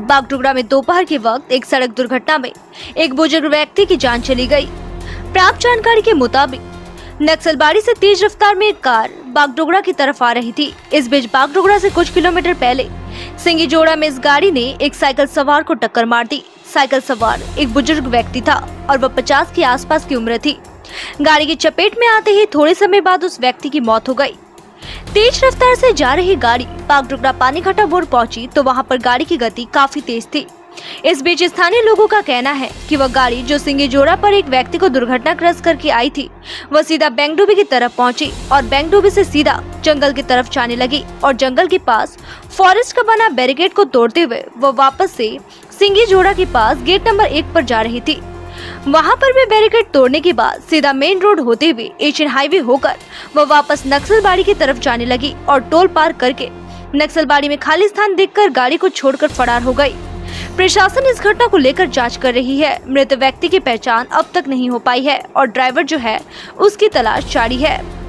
बागडोगरा में दोपहर के वक्त एक सड़क दुर्घटना में एक बुजुर्ग व्यक्ति की जान चली गई। प्राप्त जानकारी के मुताबिक नक्सलबाड़ी से तेज रफ्तार में एक कार बागडोगरा की तरफ आ रही थी। इस बीच बागडोगरा से कुछ किलोमीटर पहले सिंगीजोड़ा में इस गाड़ी ने एक साइकिल सवार को टक्कर मार दी। साइकिल सवार एक बुजुर्ग व्यक्ति था और वह 50 के आसपास की उम्र थी। गाड़ी की चपेट में आते ही थोड़े समय बाद उस व्यक्ति की मौत हो गई। तेज रफ्तार से जा रही गाड़ी बागडोगरा पानीघाटा मोड़ पहुंची तो वहां पर गाड़ी की गति काफी तेज थी। इस बीच स्थानीय लोगों का कहना है कि वह गाड़ी जो सिंगीजोड़ा पर एक व्यक्ति को दुर्घटनाग्रस्त करके आई थी, वह सीधा बेंगडुबी की तरफ पहुंची और बेंगडुबी से सीधा जंगल की तरफ जाने लगी और जंगल के पास फॉरेस्ट का बना बैरिकेड को तोड़ते हुए वह वापस से सिंगीजोड़ा के पास गेट नंबर 1 पर जा रही थी। वहां पर भी बैरिकेड तोड़ने के बाद सीधा मेन रोड होते हुए एशियन हाईवे होकर वह वापस नक्सलबाड़ी की तरफ जाने लगी और टोल पार करके नक्सलबाड़ी में खाली स्थान देखकर गाड़ी को छोड़कर फरार हो गई। प्रशासन इस घटना को लेकर जांच कर रही है। मृत व्यक्ति की पहचान अब तक नहीं हो पाई है और ड्राइवर जो है उसकी तलाश जारी है।